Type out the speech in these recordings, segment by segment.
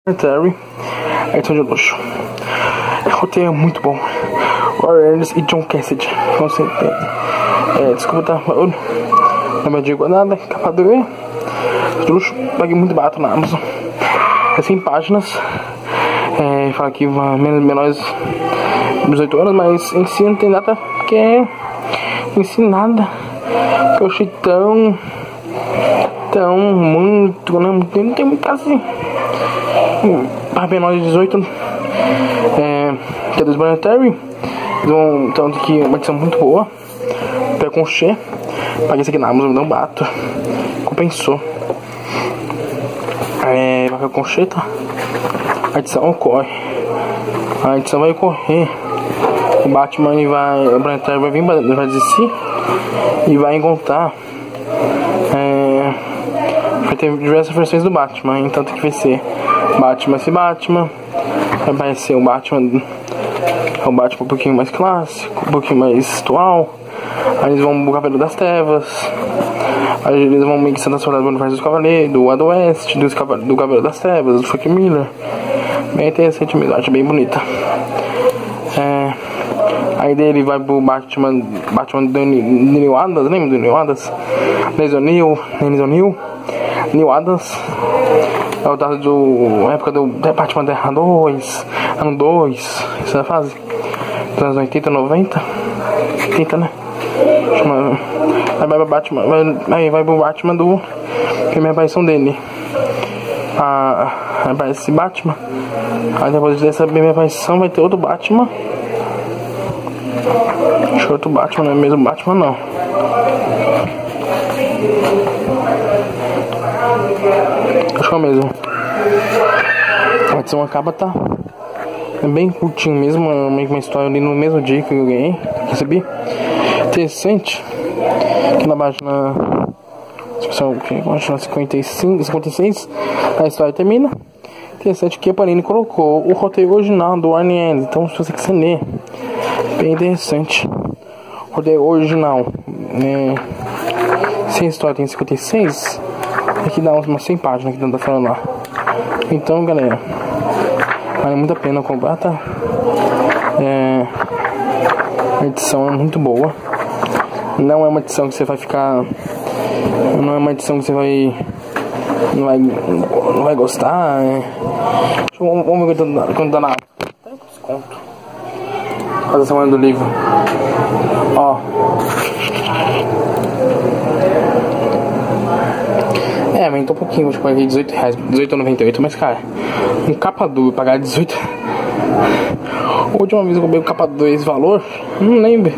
Terry, edição de luxo. O roteiro é muito bom. Warren Ellis e John Cassidy, com certeza. Desculpa, tá? Não me digo nada. Capa dura de luxo. Paguei muito barato na Amazon. É 100 páginas. Fala que menores de 18 anos, mas em si não tem nada que em si nada que eu achei tão muito, né? Não tem muito assim. Para menores de 18, que é dos Terry. Tanto que é uma edição muito boa. Pé com Xê. Paguei isso aqui na Amazon, não bato. Compensou. Vai com Xê, tá? A edição ocorre. A edição vai ocorrer. O Batman o Brian Terry vai vir, vai descer e vai encontrar. Vai ter diversas versões do Batman, então tem que vai ser Batman esse Batman. Vai ser o Batman um pouquinho mais clássico, um pouquinho mais atual. Aí eles vão pro Cavaleiro das Trevas. Aí eles vão meio que se transformar no universo dos Cavaleiros, do Wild West, do Cavaleiro das Trevas, do Frank Miller. Bem interessante mesmo, acho bem bonita. Aí dele vai pro Batman do Neil Adams, lembra do Neil Adams? Neil Adams. É o dado da época do Batman Terra 2, ano 2, essa fase. Dos anos 80, 90, 80, né? Aí vai pro Batman do primeira aparição dele. Aí aparece esse Batman. Aí depois dessa primeira aparição vai ter outro Batman. Acho que outro Batman, não é mesmo Batman não. Acho que é o mesmo. A edição acaba, tá? É bem curtinho mesmo, uma história ali no mesmo dia que eu ganhei, recebi. Interessante que na página 56 a história termina. Interessante que a Panini colocou o roteiro original do Warren Ellis, então se você quiser ler, bem interessante. Roteiro original, se a história tem 56, aqui dá umas 100 páginas que tá falando lá. Então galera, vale muito a pena comprar, tá? A edição é muito boa. Não é uma edição que você vai ficar. Não é uma edição que você vai. Não vai gostar. Vamos ver quando dá na. Tem desconto. Faz a semana do livro. Ó. Aumentou um pouquinho, eu paguei R$18, R$18,98, mas cara, um capa dura, pagar 18. A última vez que eu comprei um capa dura esse valor, não lembro.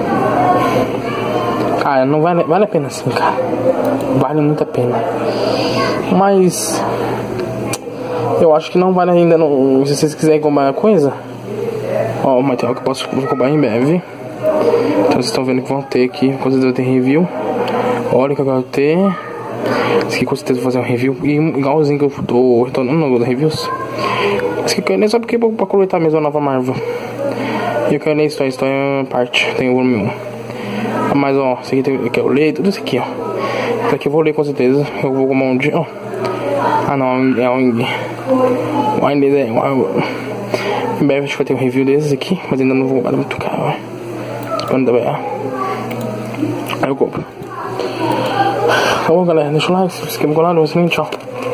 Cara, não vale a pena assim, cara. Vale muito a pena. Mas eu acho que não vale ainda não. Se vocês quiserem comprar coisa, ó, o material que eu posso comprar em breve. Então vocês estão vendo que vão ter aqui, com certeza tem review. Olha o que eu quero ter. Esse aqui com certeza vou fazer um review igualzinho que eu tô retornando nos reviews. Esse aqui eu quero nem só porque pra coletar mesmo a nova Marvel. E eu quero nem história parte, tem o volume 1. Mas ó, esse aqui eu quero ler, tudo isso aqui, ó. Esse aqui eu vou ler com certeza. Eu vou comprar um dia, ó. Ah não, é o em breve acho que vai ter um review desses aqui, mas ainda não vou comprar, muito caro, ó. Quando der, aí eu compro. Tá bom, galera, deixa o like, se inscreva no canal, tchau.